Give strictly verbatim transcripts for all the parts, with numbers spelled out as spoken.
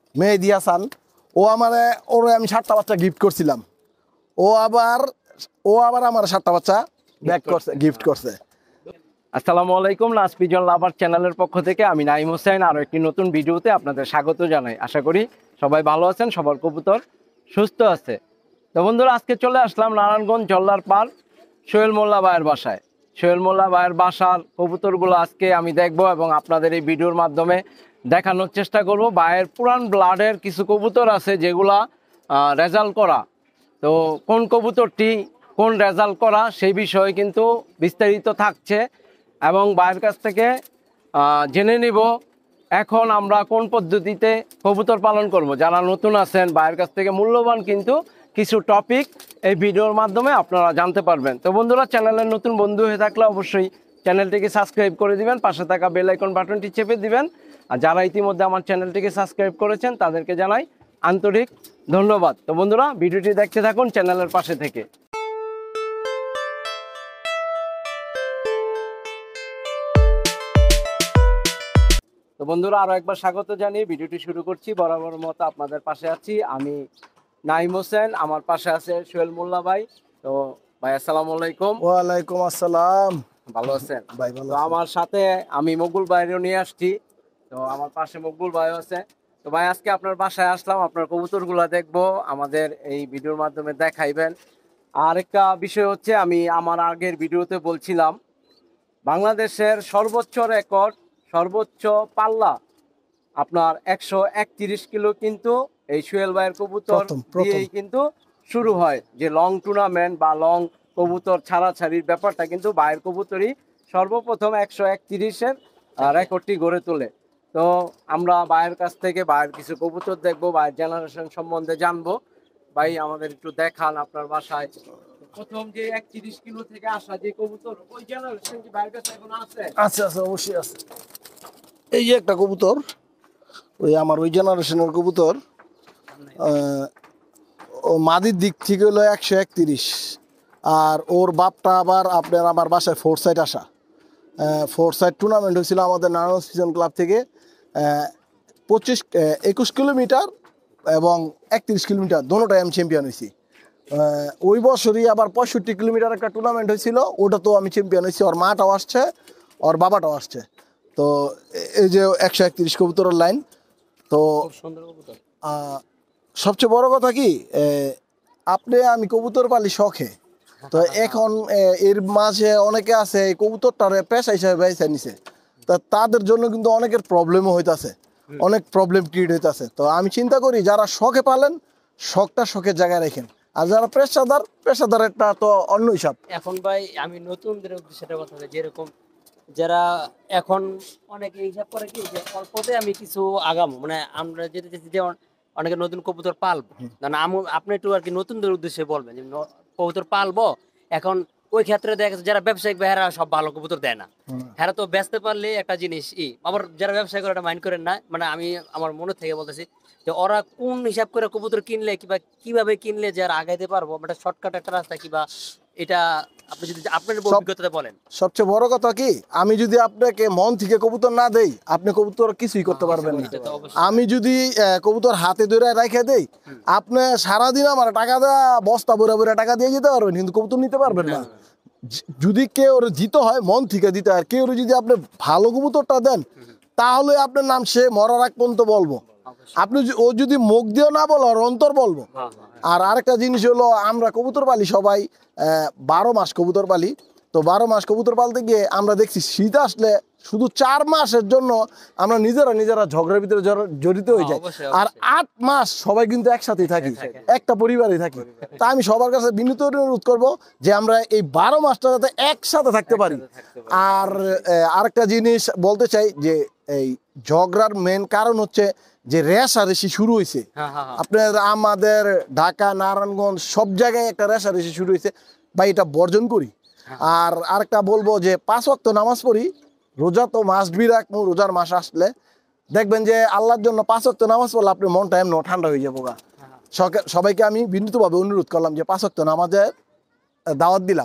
মেহেদি হাসান, ও আমার ওরে আমি সাতটা বাচ্চা গিফট করছিলাম, ও আবার ও আবার আমার সাতটা বাচ্চা ব্যাক করছে, গিফট করছে। আসসালামু আলাইকুম, লাস্ট পিজন লাভার চ্যানেলের পক্ষ থেকে আমি নাইম হোসেন আরো একটি নতুন ভিডিওতে আপনাদের স্বাগত জানাই। আশা করি সবাই ভালো আছেন, সবার কবুতর সুস্থ আছে। তো বন্ধুরা, আজকে চলে আসলাম নারায়ণগঞ্জ জল্লার পার সোহেল মোল্লা ভাইয়ের বাসায়। সোহেল মোল্লা ভাইয়ের বাসার কবুতরগুলো আজকে আমি দেখব এবং আপনাদের এই ভিডিওর মাধ্যমে দেখানোর চেষ্টা করব। ভাইয়ের পুরান ব্লাডের কিছু কবুতর আছে যেগুলা রেজাল্ট করা, তো কোন কবুতরটি কোন রেজাল্ট করা সেই বিষয়ে কিন্তু বিস্তারিত থাকছে এবং ভাইয়ের কাছ থেকে জেনে নিব এখন আমরা কোন পদ্ধতিতে কবুতর পালন করব। যারা নতুন আছেন ভাইয়ের কাছ থেকে মূল্যবান কিন্তু কিছু টপিক এই ভিডিওর মাধ্যমে আপনারা জানতে পারবেন। তো বন্ধুরা, চ্যানেলের নতুন বন্ধু হয়ে থাকলে অবশ্যই চ্যানেলটিকে সাবস্ক্রাইব করে দিবেন, পাশে থাকা বেল আইকন বাটনটি চেপে দিবেন। আর যারা ইতিমধ্যে আমার চ্যানেলটিকে সাবস্ক্রাইব করেছেন তাদেরকে জানাই আন্তরিক ধন্যবাদ। তো বন্ধুরা, ভিডিওটি দেখতে থাকুন চ্যানেলের পাশে থেকে। তো বন্ধুরা, আরো একবার স্বাগত জানিয়ে ভিডিওটি শুরু করছি। বরাবর মতো আপনাদের পাশে আছি আমি নাইম হোসেন, আমার পাশে আছে সোহেল মোল্লা ভাই। তো ভাই আসসালামু আলাইকুম। ওয়ালাইকুম আসসালাম। ভালো আছেন ভাই? ভালো। তো আমার সাথে আমি মকবুল ভাইও নিয়ে আসছি, তো আমার পাশে মকবুল ভাইও আছে। তো ভাই, আজকে আপনার বাসায় আসলাম, আপনার কবুতরগুলো দেখবো, আমাদের এই ভিডিওর মাধ্যমে দেখাইবেন। আর একটা বিষয় হচ্ছে, আমি আমার আগের ভিডিওতে বলছিলাম বাংলাদেশের সর্বোচ্চ রেকর্ড, সর্বোচ্চ পাল্লা আপনার একশো একত্রিশ কিলো কিন্তু এই সোহেল ভাইয়ের কবুতর দিয়েই কিন্তু শুরু হয়। যে লং টুর্নামেন্ট বা লং কবুতর ছাড়াছাড়ির ব্যাপারটা কিন্তু ভাইয়ের কবুতরই সর্বপ্রথম একশো একত্রিশের রেকর্ডটি গড়ে তোলে। তো আমরা ভাইয়ের কাছ থেকে ভাইয়ের কিছু কবুতর দেখবো, ভাইয়ের জেনারেশন সম্বন্ধে জানবো। ভাই, আমাদের একটু দেখান আপনার বাসায় প্রথম যে একত্রিশ কিলো থেকে আসা যে কবুতর, ওই জেনারেশন কি ভাইয়ের কাছে এখন আছে? আছে আছে, অবশ্যই আছে। এই যে একটা কবুতর, ওই আমার ওই জেনারেশনের কবুতর, ও মাদির দিক থেকে হলো একশো একত্রিশ, আর ওর বাপটা আবার আপনার আমার বাসায় ফোর সাইড আসা। ফোর সাইড টুর্নামেন্ট হয়েছিল আমাদের নারায়ণ পিজন ক্লাব থেকে, পঁচিশ একুশ কিলোমিটার এবং একত্রিশ কিলোমিটার দোনোটাই আমি চ্যাম্পিয়ন হয়েছি। ওই বছরই আবার পঁয়ষট্টি কিলোমিটার একটা টুর্নামেন্ট হয়েছিল, ওটা তো আমি চ্যাম্পিয়ন হয়েছি। ওর মাটাও আসছে, ওর বাবাটাও আসছে। তো এই যে একশো একত্রিশ কবুতরের লাইন। তো সবচেয়ে বড় কথা কি, আপনি আমি কবুতর পালি শখে, তো এখন এর মাঝে অনেকে আছে এই কবুতরটারে পেশা হিসাবে বেছে নিছে, তা তাদের জন্য কিন্তু অনেকের প্রবলেমও হইতাছে, অনেক প্রবলেম ক্রিয়েট হইতাছে। তো আমি চিন্তা করি যারা শখে পালেন, শখটা শখের জায়গায় রাখেন, আর যারা পেশাদার, পেশাদার একটা তো অন্য হিসাব। এখন ভাই আমি নতুনদের উদ্দেশ্যে কথা বলি, যেরকম যারা এখন অনেকে হিসাব করে কি যে অল্পতে আমি কিছু আগাম, মানে আমরা যেতে চাইছি যে অনেকে নতুন কবুতর পালবো, মানে আপনি একটু আর কি নতুনদের উদ্দেশ্যে বলবেন যে কবুতর পালবো। এখন ওই ক্ষেত্রে দেখা যাচ্ছে যারা ব্যবসায়িক ভাইয়েরা সব ভালো কবুতর দেয় না, হ্যাঁ তো বেচতে পারলে একটা জিনিস ই, আবার যারা ব্যবসায় করে এটা মাইন্ড করেন না, মানে আমি আমার মনে থেকে বলতেছি যে ওরা কোন হিসাব করে কবুতর কিনলে কিংবা কিভাবে কিনলে যে আর আগাইতে পারবো, মানে শর্টকাট একটা রাস্তা কিংবা এটা আপনি যদি আপনার অভিজ্ঞতাটা বলেন। সবচেয়ে বড় কথা কি, আমি যদি আপনাকে মন থেকে কবুতর না দেই, আপনি কবুতর কিছুই করতে পারবেন না। আমি যদি কবুতর হাতে ধরে রেখে দেই, আপনি সারাদিন আমার টাকা দেওয়া বস্তা ভরে ভরে টাকা দিয়ে যেতে পারবেন, কিন্তু কবুতর নিতে পারবেন না। যদি কেউ জিতে হয় মন থেকে দিতে, আর কেউ যদি আপনি ভালো কবুতরটা দেন, তাহলে আপনার নাম সে মরার আগ পর্যন্ত বলবো। আপনি ও যদি মুখ দিয়েও না বলো, আর অন্তর বলবো। আর আরেকটা জিনিস হলো, আমরা কবুতর পালি সবাই বারো মাস কবুতর পালি। তো বারো মাস কবুতর পালতে গিয়ে আমরা দেখছি শীত আসলে শুধু চার মাসের জন্য আমরা নিজেরা নিজেরা ঝগড়ার ভিতরে জড়িত হয়ে যাই, আর আট মাস সবাই কিন্তু একসাথেই থাকি, একটা পরিবারে থাকি। তা আমি সবার কাছে বিনীত অনুরোধ করবো যে আমরা এই বারো মাসটা যাতে একসাথে থাকতে পারি। আর আরেকটা জিনিস বলতে চাই যে এই ঝগড়ার মেন কারণ হচ্ছে যে রেশারেশি শুরু হয়েছে। আপনার আমাদের ঢাকা, নারায়ণগঞ্জ সব জায়গায় একটা রেশারেশি শুরু হয়েছে, ভাই এটা বর্জন করি। আর আরেকটা বলবো যে পাঁচ ওয়াক্ত নামাজ পড়ি, রোজা তো মাস্ট বি রাখবো। রোজার মাস আসলে দেখবেন যে আল্লাহর জন্য পাঁচ ওয়াক্ত নামাজ পড়লে আপনার মনটা এমন ঠান্ডা হয়ে যাবো গা। সবাইকে আমি বিনীতভাবে অনুরোধ করলাম যে পাঁচ ওয়াক্ত নামাজের দাওয়াত দিলাম।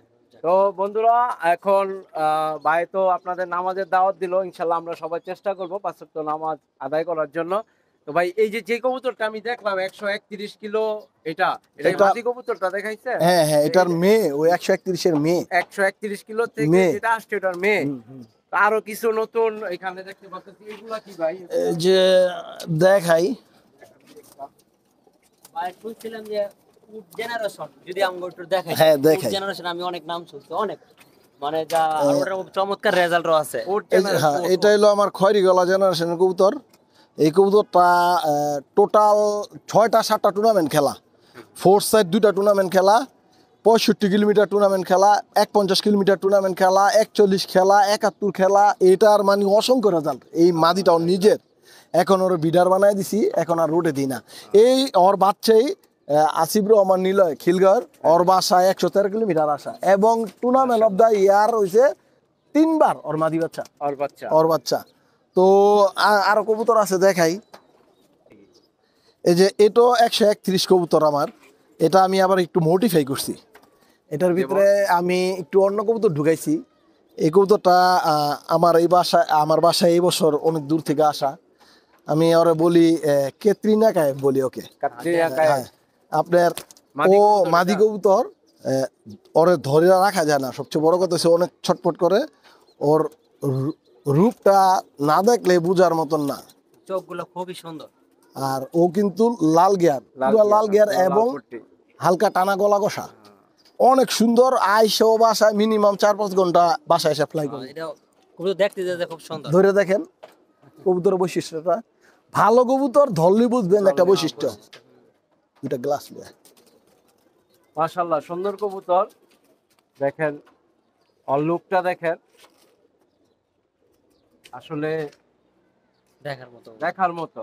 তো বন্ধুরা, এখন ভাই তো আপনাদের নামাজের দাওয়াত দিল, ইনশাল্লাহ আমরা সবাই চেষ্টা করবো পাঁচ ওয়াক্ত নামাজ আদায় করার জন্য। তো ভাই এই যে যে কবুতরটা আমি দেখলাম একশো একত্রিশ কিলো, এটা এটা এটা- মাদি কবুতরটা দেখাইছে? হ্যাঁ হ্যাঁ, এটার মেয়ে ওই একশো একত্রিশের মেয়ে। একশো একত্রিশ কিলো থেকে মেয়ে। যেটা আসছে এটার মেয়ে। আরো কিছু নতুন এখানে দেখতে পাচ্ছি, এগুলা কি ভাই? এই যে দেখাই, ভাই শুনছিলাম যে উড জেনারেশন, যদি আমি একটু দেখাই। হ্যাঁ, উড দেখাই। জেনারেশন আমি অনেক নাম শুনছি, অনেক মানে যা আর ওটার চমৎকার রেজাল্টও আছে। ওর এই যে হ্যাঁ, এটা হলো আমার খয়রি গলা জেনারেশনের কবুতর। এই কবুতরটা টোটাল ছয়টা সাতটা টুর্নামেন্ট খেলা, ফোর সাইড দুইটা টুর্নামেন্ট খেলা, পঁয়ষট্টি কিলোমিটার টুর্নামেন্ট খেলা, এক পঞ্চাশ কিলোমিটার টুর্নামেন্ট খেলা, একচল্লিশ খেলা, একাত্তর খেলা, এটার মানে অসংখ্য রেজাল্ট। এই মাদিটাও নিজের, এখন ওর বিডার বানায় দিছি, এখন আর রোটে দিই না। এই ওর বাচ্চাই আসিফ রহমান নিলয় খিলগড়, ওর বাসা একশো তেরো কিলোমিটার আসা, এবং টুর্নামেন্ট অফ দ্য ইয়ার হয়েছে তিনবার ওর মাদি বাচ্চা, ওর বাচ্চা। ওর বাচ্চা। তো আ- আরো কবুতর আছে দেখাই। এই যে এটো একশো একত্রিশ কবুতর আমার, এটা আমি আবার একটু মডিফাই করছি। এটার ভিতরে আমি একটু অন্য কবুতর ঢুকাইছি। এই কবুতরটা আহ, আমার এই বাসায় আমার বাসায় এই বছর অনেক দূর থেকে আসা। আমি ওরে বলি কেত্রিনা কায়েব বলি ওকে। কাটরিনা কায়েব। হ্যাঁ, আপনার মাদি ও কবুতর মাদি এটা? কবুতর, আহ, ওরে ধরে রাখা যায় না। সবচেয়ে বড় কথা হচ্ছে অনেক ছটফট করে। ওর রূ- রূপটা না দেখলে বুঝার মতন না। চোখগুলো খুবই সুন্দর। আর ও কিন্তু লাল গিয়ার, লাল পুরো লাল গিয়ার, গিয়ার, লাল এবং পট্টি। হালকা টানা গলা কষা, অনেক সুন্দর। আইসো বাসায় মিনিমাম চার পাঁচ ঘন্টা বাসায় এসে ফ্লাই করে। এটা কবুতর দেখতে যে খুব সুন্দর। ধরে দেখেন কবুতরের বৈশিষ্ট্যটা, ভালো কবুতর ধরলে বুঝবেন একটা বৈশিষ্ট্য। দুটা গ্লাস লিয়া। মাশাআল্লাহ, সুন্দর কবুতর। দেখেন ওর লুকটা দেখেন, আসলে দেখার মতো। দেখার মতো।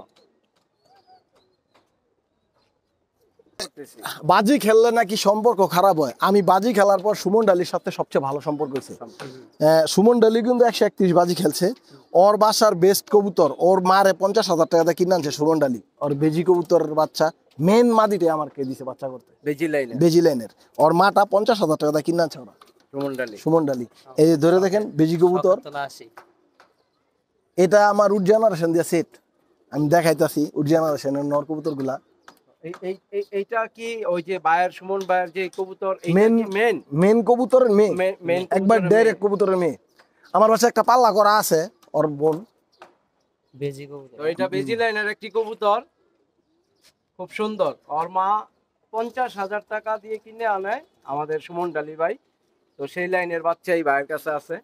বাজি খেললে নাকি সম্পর্ক খারাপ হয়। আমি বাজি খেলার পর সুমন ডালির সাথে সবচেয়ে ভালো সম্পর্ক হয়েছে। আহ, সুমন ডালি কিন্তু একশো একত্রিশ বাজি খেলছে। ওর বাসার বেস্ট কবুতর ওর মারে পঞ্চাশ হাজার টাকা দিয়ে কিনে আনছে সুমন ডালি। ওর বেজি কবুতরের বাচ্চা মেন মাদিটা আমাকে দিছে বাচ্চা করতে, বেজি লাইনে বেজি লাইনের। ওর মাটা পঞ্চাশ হাজার টাকা দিয়ে কিনে আনছে ওরা, সুমন্ডালি। সুমন ডালি। এই যে ধরে দেখেন বেজি কবুতর, সকালতলা আসি। এটা আমার উড জেনারেশন দিয়ে সেট। আমি দেখাইতাছি উড জেনারেশনের নর কবুতর গুলা। এই এই এই- এইটা কি ওই যে বায়ার সুমন বায়ার যে কবুতর, এইটা মেন কি মেন? মেন কবুতরের মেয়ে, মে- মেন একবার কবুতরের ডাইরেক্ট মেয়ে। কবুতরের মেয়ে। আমার বাসায় একটা পাল্লা করা আছে ওর বোন। বেজি কবুতর। তো এটা বেজি লাইনের একটি কবুতর, খুব সুন্দর। ওর মা পঞ্চাশ হাজার টাকা দিয়ে কিনে আনে আমাদের সুমন ডালি ভাই। তো সেই লাইনের বাচ্চা এই ভাইয়ের কাছে আছে।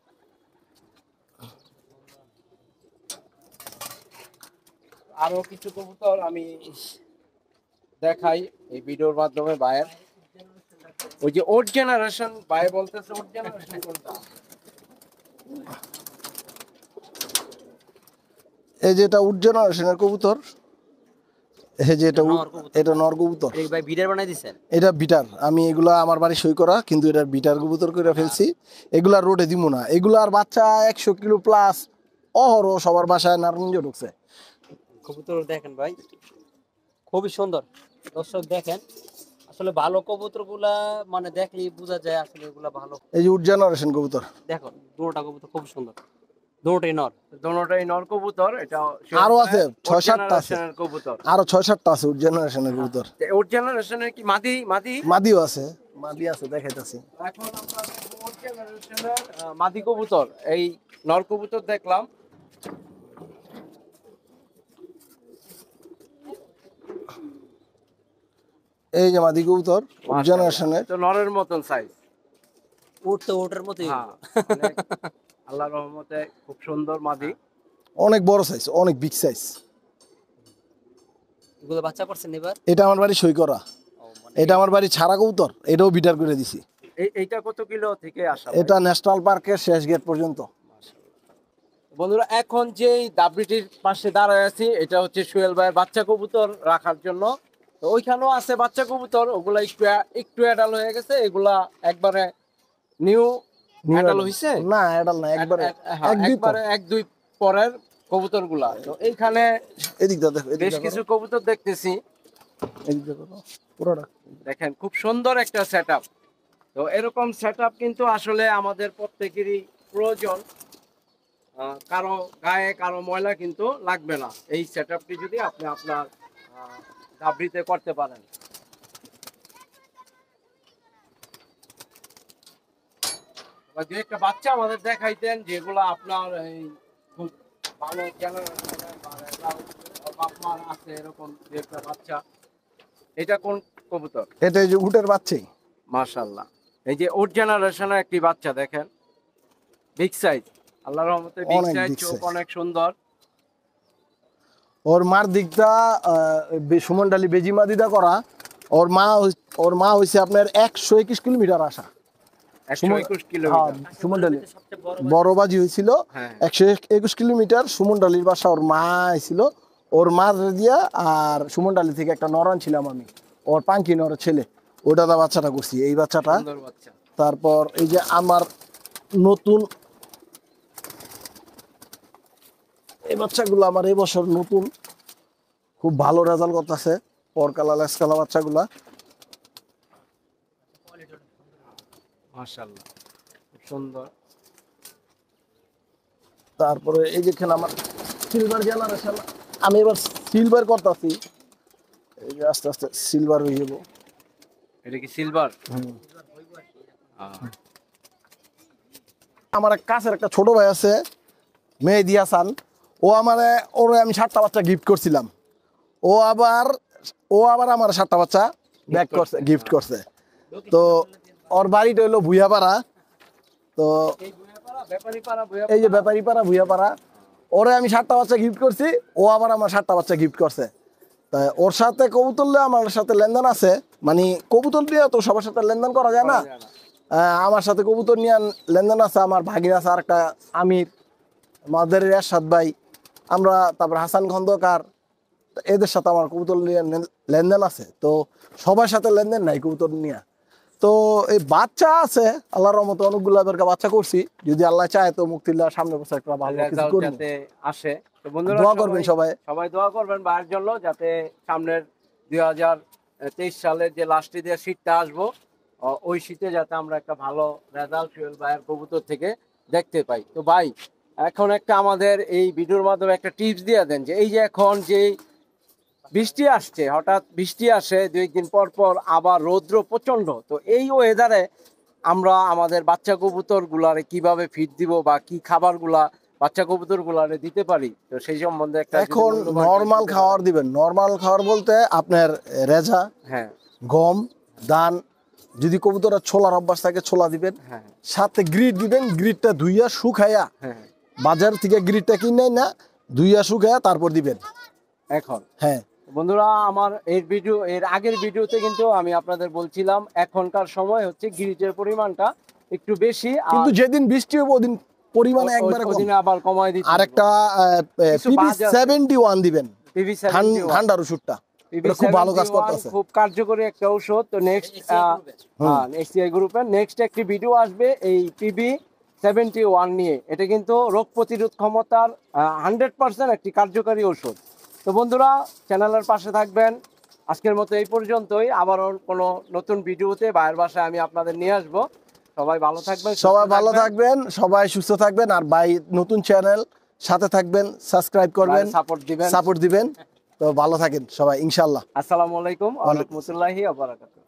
আরো কিছু কবুতর আমি দেখাই এই ভিডিওর মাধ্যমে ভাইয়ের। ওই যে ওল্ড জেনারেশন ভাই বলতেছে, ওল্ড জেনারেশন কোনটা? এই যে এটা উড জেনারেশনের কবুতর, এই যে এটা উড- নর কবুতর। এটা নর কবুতর, এই ভাই ভিডিও বানাই দিছেন? এটা বিটার। আমি এগুলা আমার বাড়ি সই করা, কিন্তু এটা বিটার কবুতর করে ফেলছি। এগুলা রোডে দিব না। এগুলার বাচ্চা একশো কিলো প্লাস অহরহ সবার বাসায় নারায়ণগঞ্জ ঢুকছে। কবুতর দেখেন ভাই, খুবই সুন্দর। দর্শক দেখেন, আসলে ভালো কবুতর গুলা মানে দেখলেই বোঝা যায় আসলে এগুলা ভালো। এই যে উড জেনারেশন কবুতর। দেখো দুটোটা কবুতর খুব সুন্দর, দুটোটাই নর। দোনোটাই নর কবুতর। এটা আরো আছে ছয় সাতটা আছে, জেনারেশনের কবুতর। আরো ছয় সাতটা আছে উড জেনারেশনের কবুতর। ওল্ড জেনারেশনের কি মাদি মাদি? মাদিও আছে, মাদি আছে দেখাইতাছি। এখন আমরা দেখবো ওল্ড জেনারেশনের আহ, মাদি কবুতর। এই নর কবুতর দেখলাম। এই যে মাদি কবুতর উড জেনারেশনের। তো নরের মতন সাইজ। উট তো ওটার মতোই। হ্যাঁ, অনেক আল্লাহর রহমতে খুব সুন্দর মাদি। অনেক বড় সাইজ, অনেক বিগ সাইজ। এগুলো বাচ্চা করছেন এবার? এটা আমার বাড়ি সই করা। ও, মানে এটা আমার বাড়ি ছাড়া কবুতর, এটাও বিটার করে দিছি। এই এইটা কত কিলো থেকে আসা? এটা ন্যাশনাল পার্কের শেষ গেট পর্যন্ত। বন্ধুরা, এখন যেই দাবড়িটির পাশে দাঁড়ায় আছি, এটা হচ্ছে সোহেল ভাইয়ের বাচ্চা কবুতর রাখার জন্য। তো ওইখানেও আছে বাচ্চা কবুতর, ওগুলা একটু একটু অ্যাডাল হয়ে গেছে। এগুলা একবারে নিউ অ্যাডাল হইছে না, এডাল না, একবারে এক দুই পর। একবারে এক দুই পরের কবুতর গুলা। তো এইখানে এদিকটা দেখো, বেশ এদিকটা কিছু কিছু কবুতর দেখতেছি। এদিকটা দেখো পুরোটা। দেখেন খুব সুন্দর একটা সেটআপ। তো এরকম সেটআপ কিন্তু আসলে আমাদের প্রত্যেকেরই প্রয়োজন। আহ, কারো গায়ে কারো ময়লা কিন্তু লাগবে না এই সেটআপটি যদি আপনি আপনার আহ, গাভীতে করতে পারেন। বা দু একটা বাচ্চা আমাদের দেখাইতেন যেগুলো আপনার এই খুব ভালো জেনারেশনের বা রেজাল্ট বাপ মার আছে এরকম দু একটা বাচ্চা। এটা কোন কবুতর? এটা এই যে উটের বাচ্চাই। মাশাআল্লাহ, এই যে ওর জেনারেশনের একটি বাচ্চা দেখেন, বিগ সাইজ, আল্লাহর রহমতে বিগ অনেক সাইজ, big চোখ size। অনেক সুন্দর। ওর মার দিকটা সুমনডালি বেজিমা দিদা করা। ওর মা হই- ওর মা হয়েছে আপনার একশো একুশ কিলোমিটার আসা। একশো একুশ হ্যাঁ, কিলোমিটার। সুমনডালি সবচেয়ে বড় বড় বাজি হয়েছিল হ্যাঁ। একশো একুশ কিলোমিটার। সুমনডালির বাসা ওর মা ছিল, ওর মার দিয়া। আর সুমনডালি থেকে একটা নরান ছিলাম আমি, ওর পাঙ্কি নর ছেলে, ওটা দা বাচ্চাটা করছি, এই বাচ্চাটা। সুন্দর বাচ্চা। তারপর এই যে আমার নতুন এই বাচ্চাগুলো, আমার এই বছর নতুন খুব ভালো রেজাল্ট করতেছে, পরকালা লেসকালা বাচ্চাগুলা। মাশাআল্লাহ, খুব সুন্দর। তারপরে এই যেখানে আমার সিলভার জেনারেশন, আমি এবার সিলভার করতেছি, এই যে আস্তে আস্তে সিলভার হয়ে যাবো। এটা কি সিলভার? আমার এক কাছের একটা ছোট ভাই আছে, মেহেদি হাসান। ও আমারে ওরে আমি সাতটা বাচ্চা গিফট করছিলাম। ও আবার ও আবার আমার সাতটা বাচ্চা ব্যাক করছে, গিফট করছে। তো ওর বাড়িটা হইলো ভুইয়াপাড়া। তো এই যে ব্যাপারী পাড়া ভুইয়াপাড়া, ওরে আমি সাতটা বাচ্চা গিফট করছি, ও আবার আমার সাতটা বাচ্চা গিফট করছে। তা ওর সাথে কবুতর নিয়ে আমার সাথে লেনদেন আছে, মানে কবুতর দিয়ে তো সবার সাথে লেনদেন করা যায় না। আহ, আমার সাথে কবুতর নিয়ে লেনদেন আছে, আমার ভাগিন আছে আরেকটা আমির, মাদের এরশাদ ভাই, আমরা, তারপর হাসান খন্দকার, এদের সাথে আমার কবুতর নিয়ে লেনদেন আছে। তো সবার সাথে লেনদেন নাই কবুতর নিয়ে। তো এই বাচ্চা আছে আল্লাহর রহমতে, অনেকগুলো এবারকার বাচ্চা করছি, যদি আল্লাহ চায় তো মুক্তিল্লাহ সামনে বছর একটা ভালো কিছু রেজাল্ট করব। যাতে আসে। তো বন্ধুরা দোয়া করবেন সবাই। সবাই দোয়া করবেন ভাইয়ের জন্য, যাতে সামনের দুই হাজার তেইশ সালের যে লাস্টে দিয়ে শীতটা আসবো, আহ, ওই শীতে যাতে আমরা একটা ভালো রেজাল্ট সুয়েল ভাইয়ের কবুতর থেকে দেখতে পাই। তো ভাই, এখন একটা আমাদের এই ভিডিওর মাধ্যমে একটা টিপস দিয়ে দেন, যে এই যে এখন যে বৃষ্টি আসছে, হঠাৎ বৃষ্টি আসে, দুই দিন পর পর আবার রৌদ্র প্রচন্ড, তো এই ওয়েদারে আমরা আমাদের বাচ্চা কবুতর গুলারে কিভাবে ফিড দিব বা কি খাবার গুলা বাচ্চা কবুতর গুলারে দিতে পারি, তো সেই সম্বন্ধে একটা যদি এখন মূল্যবান নর্মাল tips খাবার দিবেন। নর্মাল খাবার বলতে আপনার রেজা, হ্যাঁ গম, ধান, যদি কবুতরের ছোলার অভ্যাস থাকে ছোলা দিবেন, হ্যাঁ সাথে গ্রিড দিবেন। গ্রিডটা ধুইয়া শুকাইয়া, হ্যাঁ বাজার থেকে গ্রিডটা কিনে না, ধুইয়া শুকাইয়া তারপর দিবেন। এখন হ্যাঁ, বন্ধুরা, আমার এর ভিডিও এর আগের ভিডিওতে কিন্তু আমি আপনাদের বলছিলাম এখনকার সময় হচ্ছে গ্রিজের পরিমাণটা একটু বেশি, আর কিন্তু যেদিন বৃষ্টি হবে ওদিন পরিমাণে একবারে কম। ওদিনে আবার কমায় দিচ্ছি। আরেকটা কিছু পিবি বাজ আছে। সেভেন্টি ওয়ান দিবেন, পিভি ঠান্ডার ওষুধটা, এটা খুব ভালো কাজ করতেছে। খুব কার্যকরী একটা ঔষধ। তো নেক্সট এসিআই গ্রুপের নেক্সট একটি ভিডিও আসবে এই পিবি সেভেন্টি ওয়ান নিয়ে। এটা কিন্তু রোগ প্রতিরোধ ক্ষমতার হান্ড্রেড পার্সেন্ট একটি কার্যকারী ঔষধ। তো বন্ধুরা, চ্যানেলের পাশে থাকবেন। আজকের মতো এই পর্যন্তই, আবারও কোনো নতুন ভিডিওতে বাইরের বাসায় আমি আপনাদের নিয়ে আসবো। সবাই ভালো থাকবেন, সুস্থ সবাই ভালো থাকবেন, থাকবেন, সবাই সুস্থ থাকবেন। আর ভাই নতুন চ্যানেল, সাথে থাকবেন, সাবস্ক্রাইব করবেন, সাপোর্ট দিবেন। সাপোর্ট দিবেন। তো ভালো থাকেন সবাই ইনশাল্লাহ। আসসালামু আলাইকুম ওয়া রাহমাতুল্লাহি ওয়া বারাকাতুহু।